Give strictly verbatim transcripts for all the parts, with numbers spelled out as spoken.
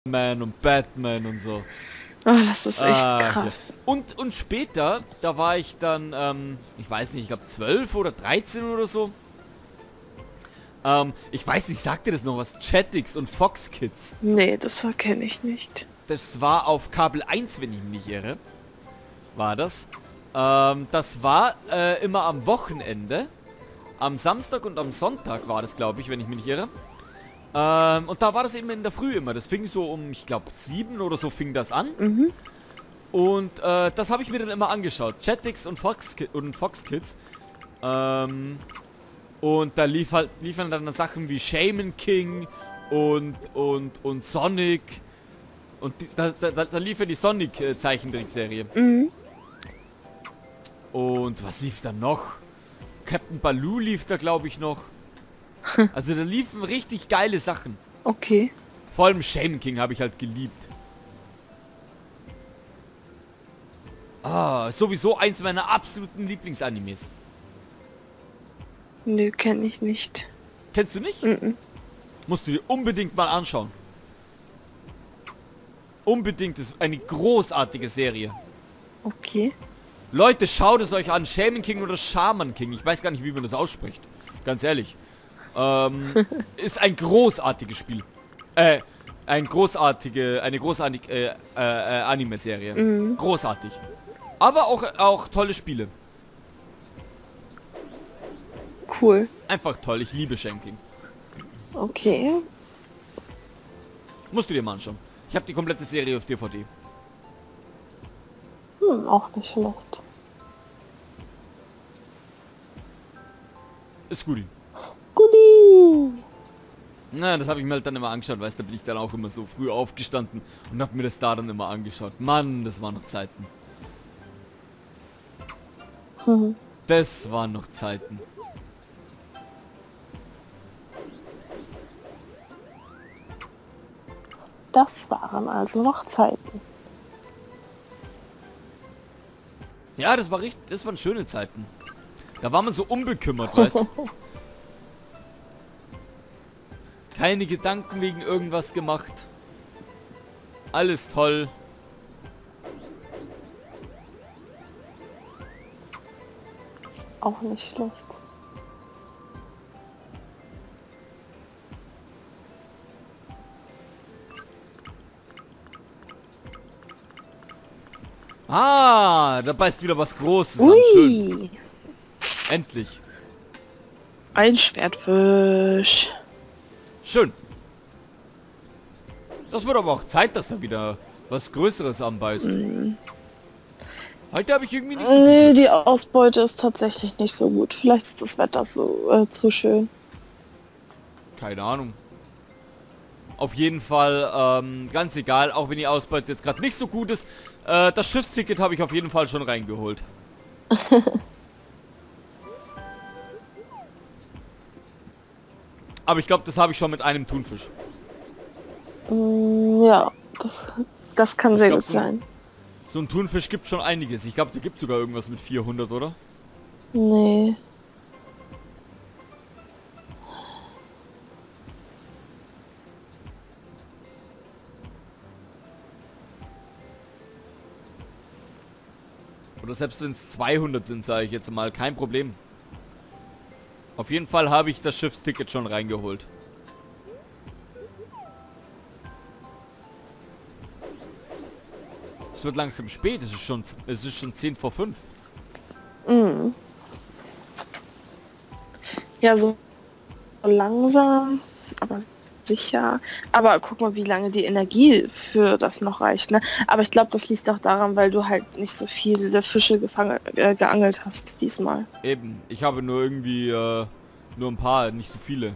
Man und Batman und so. Oh, das ist echt Ah, krass. ja. Und, und später, da war ich dann, ähm, ich weiß nicht, ich glaube zwölf oder dreizehn oder so. Ähm, ich weiß nicht, sagt dir das noch was? Jetix und Fox Kids. Nee, das kenne ich nicht. Das war auf Kabel eins, wenn ich mich nicht irre. War das. Ähm, das war äh, immer am Wochenende. Am Samstag und am Sonntag war das, glaube ich, wenn ich mich nicht irre. Ähm, und da war das eben in der Früh immer. Das fing so um, ich glaube, sieben oder so fing das an. Mhm. Und äh, das habe ich mir dann immer angeschaut. Jetix und Fox, Ki und Fox Kids. Ähm, und da lief halt, liefen dann Sachen wie Shaman King und, und, und Sonic. Und die, da, da, da lief ja die Sonic-Zeichentrickserie. Mhm. Und was lief da noch? Captain Baloo lief da, glaube ich, noch. Also da liefen richtig geile Sachen. Okay. Vor allem Shaman King habe ich halt geliebt. Ah, sowieso eins meiner absoluten Lieblingsanimes. Nö, kenne ich nicht. Kennst du nicht? Mhm. Musst du dir unbedingt mal anschauen. Unbedingt, ist eine großartige Serie. Okay. Leute, schaut es euch an. Shaman King oder Shaman King. Ich weiß gar nicht, wie man das ausspricht. Ganz ehrlich. Ähm, ist ein großartiges Spiel. Äh, ein großartige, eine großartige äh, äh, äh, Anime-Serie. Mhm. Großartig. Aber auch, auch tolle Spiele. Cool. Einfach toll. Ich liebe Shaman King. Okay. Musst du dir mal anschauen. Ich habe die komplette Serie auf D V D. Hm, auch nicht schlecht. Ist gut. Guti. Na, das habe ich mir halt dann immer angeschaut, weißt du, da bin ich dann auch immer so früh aufgestanden und habe mir das da dann immer angeschaut. Mann, das waren noch Zeiten. Hm. Das waren noch Zeiten. Das waren also noch Zeiten. Ja, das war richtig, das waren schöne Zeiten. Da war man so unbekümmert, weißt du. Keine Gedanken wegen irgendwas gemacht. Alles toll. Auch nicht schlecht. Ah, da beißt wieder was Großes an. Schön. Ui. Endlich. Ein Schwertfisch. Schön. Das wird aber auch Zeit, dass da wieder was Größeres anbeißt. Mm. Heute habe ich irgendwie nicht so Nee, viel Glück. die Ausbeute ist tatsächlich nicht so gut. Vielleicht ist das Wetter so äh, zu schön. Keine Ahnung. Auf jeden Fall, ähm, ganz egal, auch wenn die Ausbeute jetzt gerade nicht so gut ist. Äh, das Schiffsticket habe ich auf jeden Fall schon reingeholt. Aber ich glaube, das habe ich schon mit einem Thunfisch. Mm, ja, das, das kann Ich sehr glaub, gut so- sein. So ein Thunfisch gibt schon einiges. Ich glaube, da gibt sogar irgendwas mit vierhundert, oder? Nee. Oder selbst wenn es zweihundert sind, sage ich jetzt mal, kein Problem. Auf jeden Fall habe ich das Schiffsticket schon reingeholt. Es wird langsam spät, es ist schon, es ist schon zehn vor fünf. Mm. Ja, so langsam, aber sicher. Aber guck mal, wie lange die Energie für das noch reicht, ne? Aber ich glaube, das liegt auch daran, weil du halt nicht so viele Fische gefangen, äh, geangelt hast diesmal. Eben, ich habe nur irgendwie, äh, nur ein paar, nicht so viele.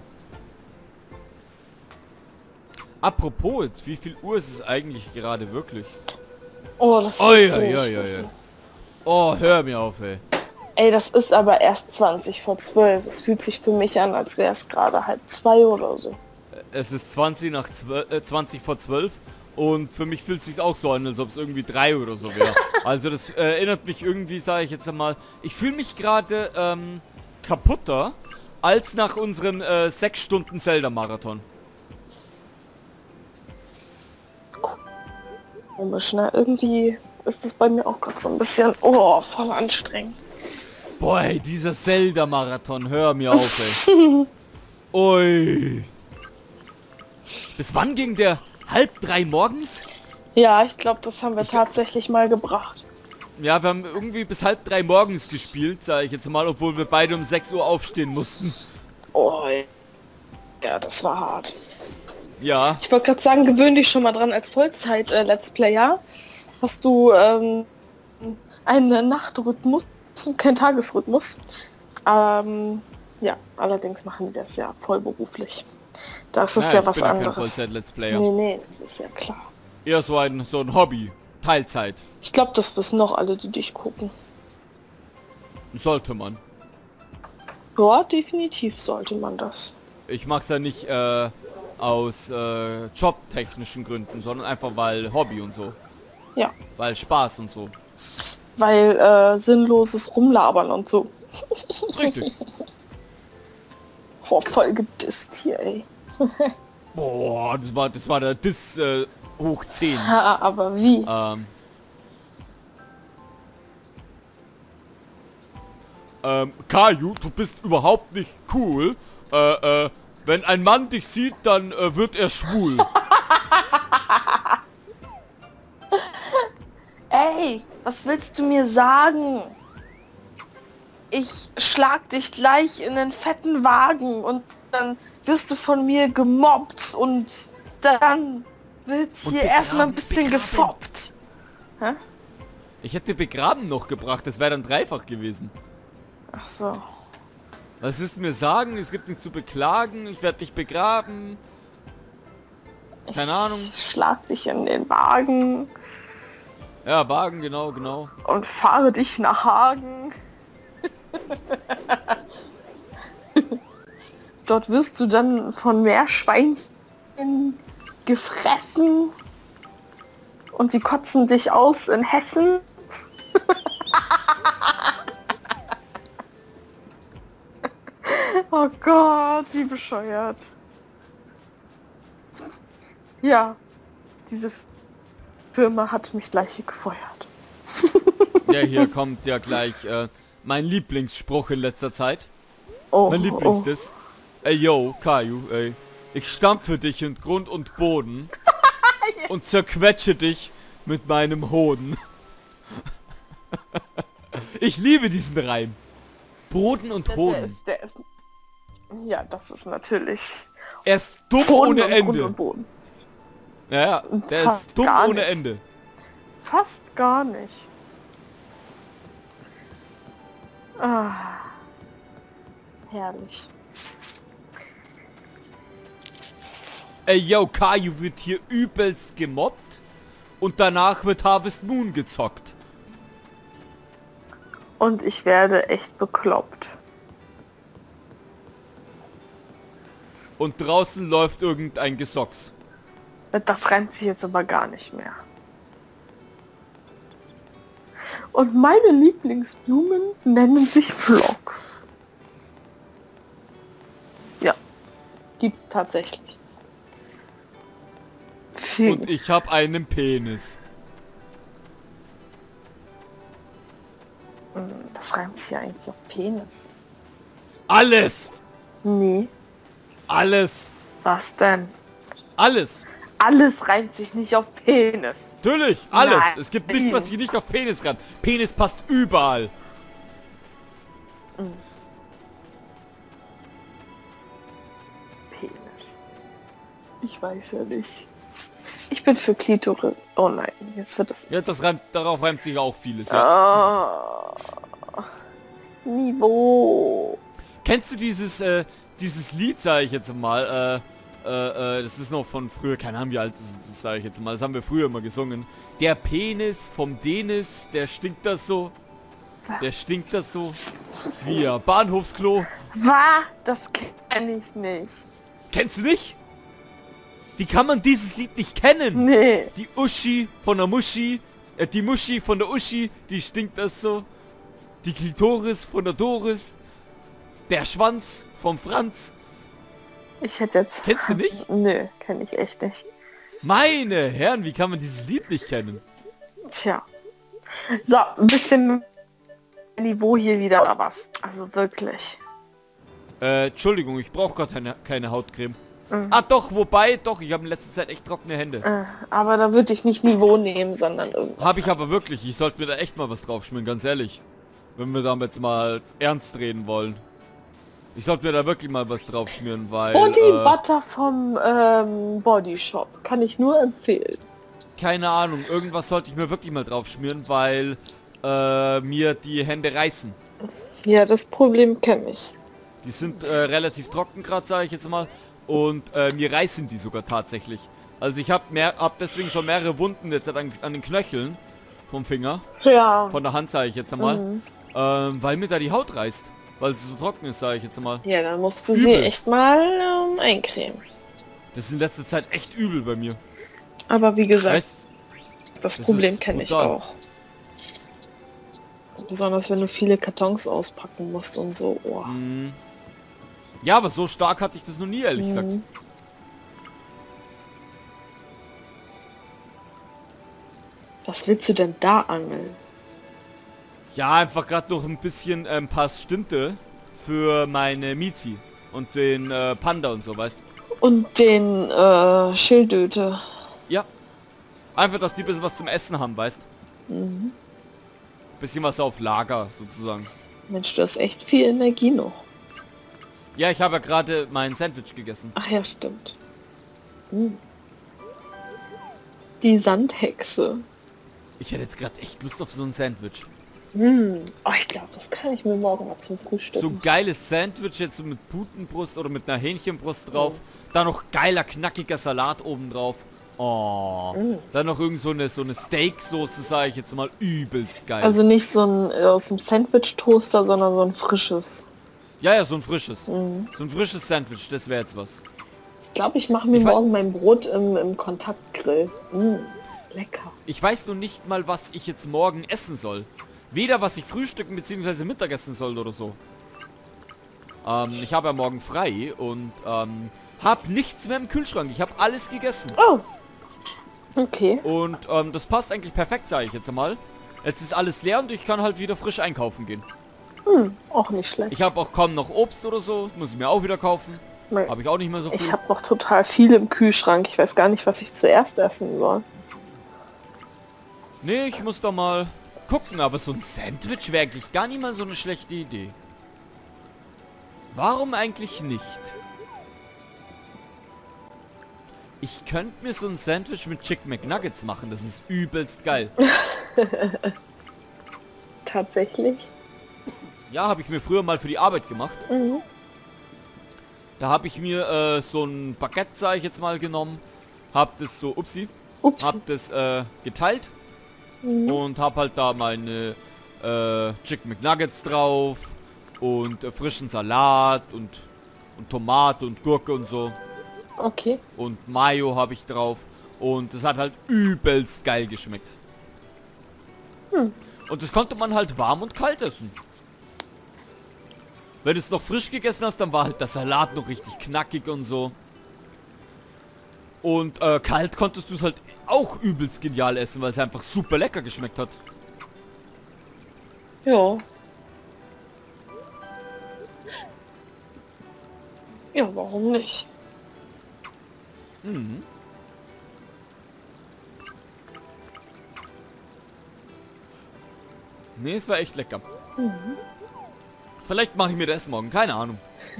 Apropos, jetzt, wie viel Uhr ist es eigentlich gerade wirklich? Oh, das ist Oi, so oi, oi, oi, scheiße. oi. Oh, hör mir auf, ey. Ey, das ist aber erst zwanzig vor zwölf. Es fühlt sich für mich an, als wäre es gerade halb zwei oder so. Es ist zwanzig nach zwölf, äh, zwanzig vor zwölf und für mich fühlt es sich auch so an, als ob es irgendwie drei oder so wäre. Also das äh, erinnert mich irgendwie, sage ich jetzt einmal, ich fühle mich gerade ähm, kaputter als nach unserem äh, sechs Stunden Zelda-Marathon. komisch, ne? Irgendwie ist das bei mir auch gerade so ein bisschen, oh, voll anstrengend. Boah, ey, dieser Zelda-Marathon, hör mir auf, ey. Ui. Bis wann ging der? Halb drei morgens? Ja, ich glaube, das haben wir Ich- tatsächlich mal gebracht. Ja, wir haben irgendwie bis halb drei morgens gespielt, sage ich jetzt mal, obwohl wir beide um sechs Uhr aufstehen mussten. Oh, ja, das war hart. Ja. Ich wollte gerade sagen, gewöhn dich schon mal dran als Vollzeit-Let's Player. Hast du ähm, einen Nachtrhythmus und keinen Tagesrhythmus. Ähm, ja, allerdings machen die das ja vollberuflich. Das ist ja, ich was bin ja kein anderes. Vollzeit-Let's Player. Nee, nee, das ist ja klar. Eher so ein, so ein Hobby. Teilzeit. Ich glaube, das wissen noch alle, die dich gucken. Sollte man. Ja, definitiv sollte man das. Ich mach's ja nicht äh, aus äh, jobtechnischen Gründen, sondern einfach weil Hobby und so. Ja, Weil Spaß und so. weil äh, sinnloses Rumlabern und so. Richtig. Oh, voll gedisst hier, ey. Boah, das war, das war der Diss äh, hoch zehn. Ha, aber wie? Ähm. Ähm, Kaju, du bist überhaupt nicht cool. Äh, äh, wenn ein Mann dich sieht, dann äh, wird er schwul. Ey, was willst du mir sagen? Ich schlag dich gleich in den fetten Wagen und dann wirst du von mir gemobbt und dann wird Und hier erstmal ein begraben, bisschen begraben. gefoppt. Hä? Ich hätte begraben noch gebracht, das wäre dann dreifach gewesen. Ach so. Was willst du mir sagen? Es gibt nichts zu beklagen, ich werde dich begraben. Keine Ahnung. Ich schlag dich in den Wagen Ja, Wagen, genau, genau. und fahre dich nach Hagen. Dort wirst du dann von Meerschweinchen gefressen und die kotzen dich aus in Hessen. Oh Gott, wie bescheuert. Ja, diese Firma hat mich gleich gefeuert. Ja, hier kommt ja gleich äh, mein Lieblingsspruch in letzter Zeit. Oh, Mein oh. Lieblingsdiss. Ey, yo, Kaju, ey. Ich stampfe dich in Grund und Boden und zerquetsche dich mit meinem Hoden. Ich liebe diesen Reim. Boden und Der Hoden. ist, der ist, ja, das ist natürlich Er ist dumm Boden ohne und Grund Ende. und Boden. Ja, ja, der Fast ist dumm gar ohne nicht. Ende. Fast gar nicht. Ah, herrlich. Ey, yo, Kaju wird hier übelst gemobbt und danach wird Harvest Moon gezockt. Und ich werde echt bekloppt. Und draußen läuft irgendein Gesocks. Das reimt sich jetzt aber gar nicht mehr. Und meine Lieblingsblumen nennen sich Vlogs. Ja, gibt's tatsächlich. Und ich habe einen Penis. Das reimt sich ja eigentlich auf Penis. Alles! Nee, Alles! was denn? Alles! Alles reimt sich nicht auf Penis. Natürlich! Alles! Nein. Es gibt nichts, was hier nicht auf Penis ran. Penis passt überall. Penis. Ich weiß ja nicht. Ich bin für Klitoris. Oh nein, jetzt wird es. Ja, das reimt, darauf reimt sich auch vieles, ja. Ah, Niveau. Kennst du dieses, äh, dieses Lied, sage ich jetzt mal, äh, äh, äh, das ist noch von früher, keine Ahnung wie alt das ist, sage ich jetzt mal, das haben wir früher immer gesungen. Der Penis vom Denis, der stinkt das so. Der stinkt das so. Wie ja, Bahnhofsklo. Was? Das kenne ich nicht. Kennst du nicht? Wie kann man dieses Lied nicht kennen? Nee. Die Uschi von der Muschi, äh, die Muschi von der Uschi, die stinkt das so. Die Klitoris von der Doris. Der Schwanz vom Franz. Ich hätte jetzt... Kennst du nicht? Nö, kenne ich echt nicht. Meine Herren, wie kann man dieses Lied nicht kennen? Tja. So, ein bisschen Niveau hier wieder, oder was? Also wirklich. Äh, Entschuldigung, ich brauche gerade keine, keine Hautcreme. Mhm. Ah doch, wobei, doch, ich habe in letzter Zeit echt trockene Hände. Äh, aber da würde ich nicht Niveau nehmen, sondern irgendwas. Habe ich aber wirklich, ich sollte mir da echt mal was drauf schmieren, ganz ehrlich. Wenn wir damit jetzt mal ernst reden wollen. Ich sollte mir da wirklich mal was drauf schmieren, weil... Body äh, Butter vom ähm, Body Shop. Kann ich nur empfehlen. keine Ahnung, irgendwas sollte ich mir wirklich mal drauf schmieren, weil äh, mir die Hände reißen. Ja, das Problem kenne ich. Die sind äh, relativ trocken gerade, sage ich jetzt mal. Und äh, mir reißen die sogar tatsächlich. Also ich habe hab deswegen schon mehrere Wunden jetzt an, an den Knöcheln vom Finger. Ja. Von der Hand, sage ich jetzt einmal. Mhm. Ähm, weil mir da die Haut reißt. Weil sie so trocken ist, sage ich jetzt einmal. Ja, dann musst du Übel. sie echt mal ähm, eincremen. Das ist in letzter Zeit echt übel bei mir. Aber wie gesagt, Weißt, das das Problem ist kenne ich brutal. auch. Besonders wenn du viele Kartons auspacken musst und so. Oh. mh. Ja, aber so stark hatte ich das noch nie, ehrlich gesagt. Mhm. Was willst du denn da angeln? Ja, einfach gerade noch ein bisschen ein ähm, paar Stinte für meine Mizi und den äh, Panda und so, weißt du? Und den äh, Schildöte. Ja. Einfach, dass die ein bisschen was zum Essen haben, weißt du? Mhm. Bisschen was auf Lager, sozusagen. Mensch, du hast echt viel Energie noch. Ja, ich habe ja gerade mein Sandwich gegessen. Ach ja, stimmt. Mhm. Die Sandhexe. Ich hätte jetzt gerade echt Lust auf so ein Sandwich. Hm. Oh, ich glaube, das kann ich mir morgen mal zum Frühstück So ein machen. geiles Sandwich jetzt so mit Putenbrust oder mit einer Hähnchenbrust drauf. Dann noch geiler, knackiger Salat oben drauf. Oh. Mm. Dann noch irgend so eine, so eine Steaksoße, sage ich jetzt mal, übelst geil. Also nicht so ein äh, aus dem Sandwich-Toaster, sondern so ein frisches. ja, ja, so ein frisches. Mhm. So ein frisches Sandwich, das wäre jetzt was. Ich glaube, ich mache mir Ich wei- morgen mein Brot im, im Kontaktgrill. Mm. Lecker. Ich weiß nur nicht mal, was ich jetzt morgen essen soll. Weder was ich frühstücken bzw. Mittagessen soll oder so. Ähm, ich habe ja morgen frei und ähm, habe nichts mehr im Kühlschrank. Ich habe alles gegessen. Oh. Okay. Und ähm, das passt eigentlich perfekt, sage ich jetzt einmal. Jetzt ist alles leer und ich kann halt wieder frisch einkaufen gehen. Hm, auch nicht schlecht. Ich habe auch kaum noch Obst oder so. Muss ich mir auch wieder kaufen. Nee. Habe ich auch nicht mehr so viel. Ich habe noch total viel im Kühlschrank. Ich weiß gar nicht, was ich zuerst essen soll. Nee, ich muss doch mal gucken. Aber so ein Sandwich wäre eigentlich gar nicht mal so eine schlechte Idee. Warum eigentlich nicht? Ich könnte mir so ein Sandwich mit Chicken McNuggets machen. Das ist übelst geil. Tatsächlich. Ja, habe ich mir früher mal für die Arbeit gemacht. Mhm. Da habe ich mir äh, so ein Baguette, sage ich jetzt mal, genommen. Hab das so, upsi, Ups. hab das äh, geteilt. Mhm. Und hab halt da meine äh, Chicken McNuggets drauf. Und äh, frischen Salat und, und Tomate und Gurke und so. Okay. Und Mayo habe ich drauf. Und es hat halt übelst geil geschmeckt. Hm. Und das konnte man halt warm und kalt essen. Wenn du es noch frisch gegessen hast, dann war halt der Salat noch richtig knackig und so. Und äh, kalt konntest du es halt auch übelst genial essen, weil es einfach super lecker geschmeckt hat. Ja. Ja, warum nicht? Mhm. Nee, es war echt lecker. Mhm. Vielleicht mache ich mir das morgen, keine Ahnung.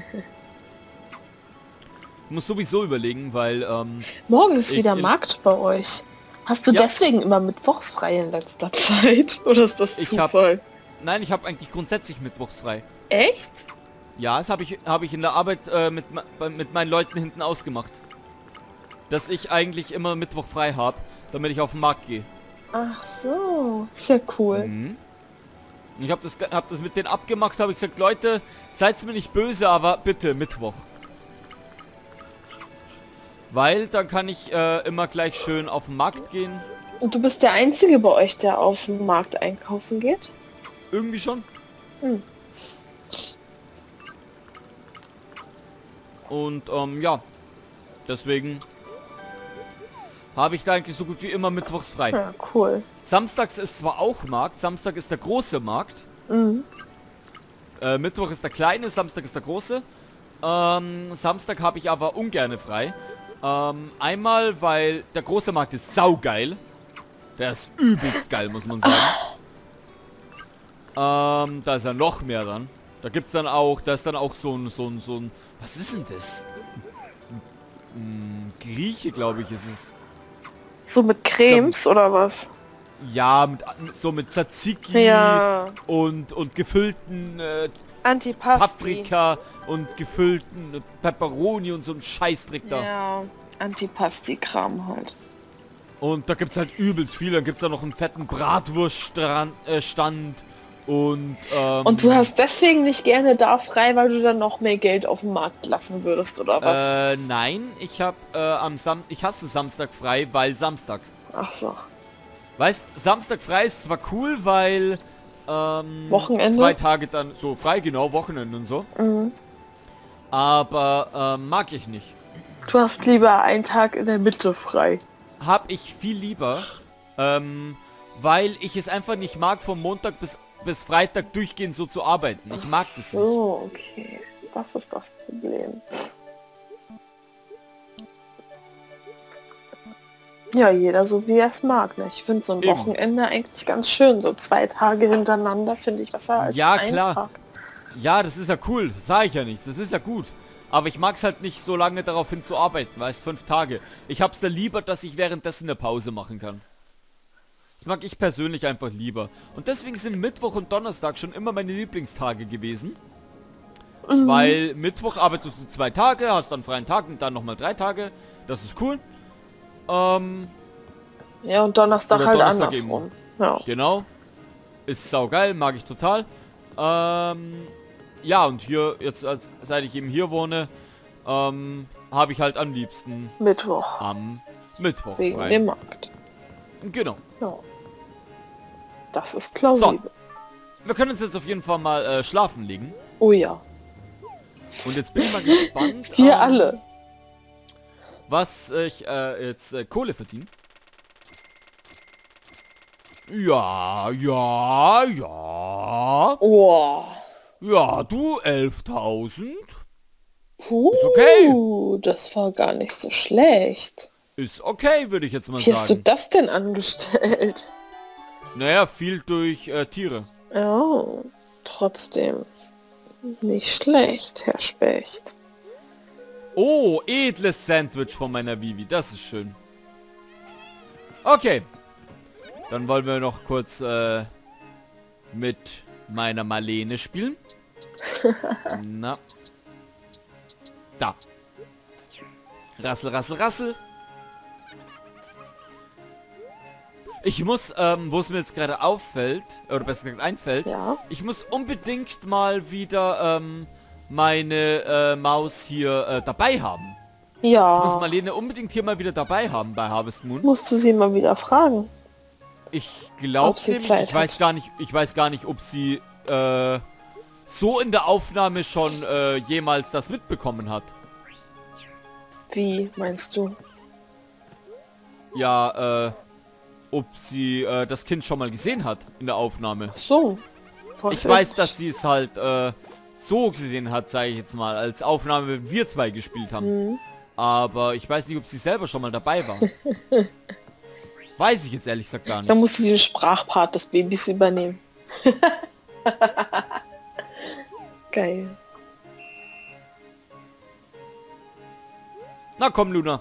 Ich muss sowieso überlegen, weil, ähm, Morgen ist Ich- wieder Markt bei euch. Hast du Ja. deswegen immer mittwochs frei in letzter Zeit? Oder ist das Ich hab- Zufall? nein, ich habe eigentlich grundsätzlich mittwochs frei. Echt? Ja, das habe ich, habe ich in der Arbeit äh, mit, me- bei- mit meinen Leuten hinten ausgemacht. Dass ich eigentlich immer Mittwoch frei habe, damit ich auf den Markt gehe. Ach so. Ist ja cool. Mhm. Ich habe das, ge- hab das mit denen abgemacht, habe ich gesagt, Leute, seid mir nicht böse, aber bitte Mittwoch. Weil dann kann ich äh, immer gleich schön auf den Markt gehen. Und du bist der Einzige bei euch, der auf den Markt einkaufen geht? Irgendwie schon. Hm. Und ähm, ja, deswegen habe ich da eigentlich so gut wie immer mittwochs frei. Ja, cool. Samstags ist zwar auch Markt, Samstag ist der große Markt. Mhm. Äh, Mittwoch ist der kleine, Samstag ist der große. Ähm, Samstag habe ich aber ungerne frei. Ähm, einmal, weil der große Markt ist saugeil. Der ist übelst geil, muss man sagen. Ähm, da ist ja noch mehr dann. Da gibt's dann auch, da ist dann auch so ein, so ein, so ein, was ist denn das? Ein Grieche, glaube ich, ist es. So mit Cremes oder was? Ja, mit, so mit Tzatziki Ja. und, und gefüllten äh, Antipasti. Paprika und gefüllten Pepperoni und so ein Scheißdreck da. Ja, Antipasti-Kram halt. Und da gibt's halt übelst viel. Dann gibt's da noch einen fetten Bratwurststand äh, Stand und ähm, Und du hast deswegen nicht gerne da frei, weil du dann noch mehr Geld auf dem Markt lassen würdest, oder was? Äh, nein, ich hab äh, am Sam ich hasse Samstag frei, weil Samstag. Ach so. Weißt, Samstag frei ist zwar cool, weil ähm, Wochenende? zwei Tage dann so frei, genau, Wochenende und so. Mhm. Aber ähm, mag ich nicht. Du hast lieber einen Tag in der Mitte frei. Hab ich viel lieber, ähm, weil ich es einfach nicht mag, vom Montag bis, bis Freitag durchgehend so zu arbeiten. Ich mag das nicht. So, okay. Das ist das Problem. Ja, jeder so wie er es mag. Ne? Ich finde so ein Eben. Wochenende eigentlich ganz schön. So zwei Tage hintereinander finde ich besser als Ja, ein klar. Tag. Ja, das ist ja cool, sage ich ja nicht. Das ist ja gut. Aber ich mag es halt nicht so lange darauf hinzuarbeiten, weißt, fünf Tage. Ich hab's da lieber, dass ich währenddessen eine Pause machen kann. Das mag ich persönlich einfach lieber. Und deswegen sind Mittwoch und Donnerstag schon immer meine Lieblingstage gewesen. Mhm. Weil Mittwoch arbeitest du zwei Tage, hast dann freien Tag und dann nochmal drei Tage. Das ist cool. Ähm, Ja, und Donnerstag Oder halt Donnerstag andersrum. Ja. genau. Ist saugeil, mag ich total. Ähm, ja, und hier, jetzt als, seit ich eben hier wohne, ähm, habe ich halt am liebsten Mittwoch. am Mittwoch Wegen frei. dem Markt. Genau. Ja. Das ist plausibel. Wir können uns jetzt auf jeden Fall mal äh, schlafen legen. Oh ja. Und jetzt bin ich mal gespannt, Wir ähm, alle. was ich äh, jetzt äh, Kohle verdiene. Ja, ja, ja. Oh. Ja, du, elftausend. Puh, Ist okay. das war gar nicht so schlecht. Ist okay, würde ich jetzt mal Wie hast du sagen. das denn angestellt? Naja, viel durch äh, Tiere. Ja, trotzdem. Nicht schlecht, Herr Specht. Oh, edles Sandwich von meiner Vivi. Das ist schön. Okay. Dann wollen wir noch kurz äh, mit meiner Marlene spielen. Na. Da. Rassel, rassel, rassel. Ich muss, ähm, wo es mir jetzt gerade auffällt, oder besser gesagt einfällt, Ja. ich muss unbedingt mal wieder ähm, meine äh, Maus hier äh, dabei haben. Ich muss Ja. Marlene unbedingt hier mal wieder dabei haben bei Harvest Moon. Musst du sie mal wieder fragen. Ich glaube Ob sie nämlich, Zeit ich weiß hat. gar nicht, ich weiß gar nicht, ob sie äh, so in der Aufnahme schon äh, jemals das mitbekommen hat. Wie meinst du? Ja, äh, ob sie äh, das Kind schon mal gesehen hat in der Aufnahme. Ach so. Ich weiß, dass sie es halt äh, so gesehen hat, sage ich jetzt mal, als Aufnahme, wenn wir zwei gespielt haben. Mhm. Aber ich weiß nicht, ob sie selber schon mal dabei war. Weiß ich jetzt ehrlich gesagt gar nicht. Da musst du den Sprachpart des Babys übernehmen. Geil. Na komm, Luna.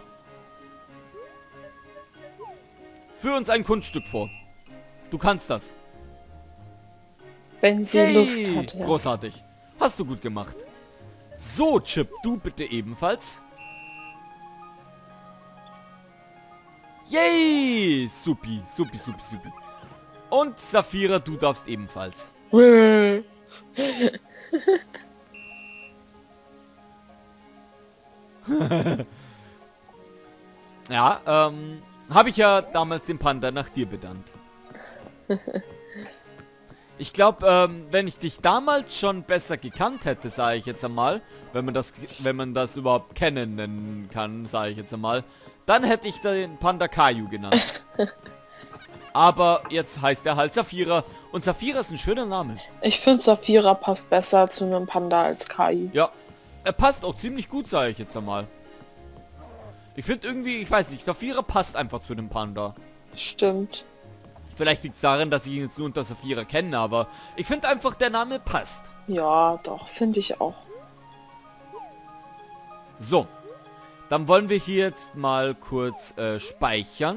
Führ uns ein Kunststück vor. Du kannst das. Wenn sie Yay! Lust hat. Ja. Großartig. Hast du gut gemacht. So, Chip, du bitte ebenfalls. Yay! Supi, supi, supi, supi. Und Saphira, du darfst ebenfalls. Ja, ähm, habe ich ja damals den Panda nach dir benannt. Ich glaube, ähm, wenn ich dich damals schon besser gekannt hätte, sage ich jetzt einmal, wenn man das, wenn man das überhaupt kennen nennen kann, sage ich jetzt einmal, dann hätte ich den Panda Caillou genannt. Aber jetzt heißt er halt Saphira. Und Saphira ist ein schöner Name. Ich finde Saphira passt besser zu einem Panda als Kai. Ja, er passt auch ziemlich gut, sage ich jetzt einmal. Ich finde irgendwie, ich weiß nicht, Saphira passt einfach zu dem Panda. Stimmt. Vielleicht liegt es daran, dass ich ihn jetzt nur unter Saphira kenne, aber ich finde einfach, der Name passt. Ja, doch, finde ich auch. So, dann wollen wir hier jetzt mal kurz äh, speichern.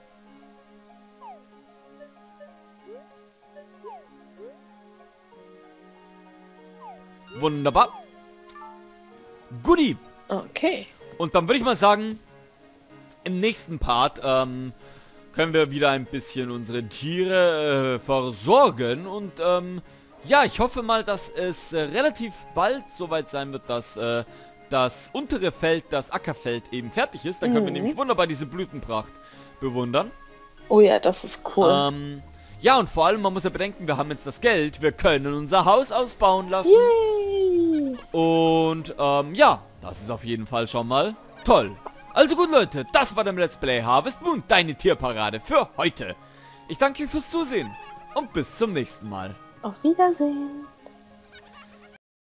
Wunderbar. Goodie. Okay. Und dann würde ich mal sagen, im nächsten Part ähm, können wir wieder ein bisschen unsere Tiere äh, versorgen. Und ähm, ja, ich hoffe mal, dass es äh, relativ bald soweit sein wird, dass äh, das untere Feld, das Ackerfeld eben fertig ist. Dann können wir Mhm. nämlich wunderbar diese Blütenpracht bewundern. Oh ja, das ist cool. Ähm, ja, und vor allem, man muss ja bedenken, wir haben jetzt das Geld. Wir können unser Haus ausbauen lassen. Yay! Und ähm, ja, das ist auf jeden Fall schon mal toll. Also gut, Leute, das war der Let's Play Harvest Moon, deine Tierparade für heute. Ich danke euch fürs Zusehen und bis zum nächsten Mal. Auf Wiedersehen.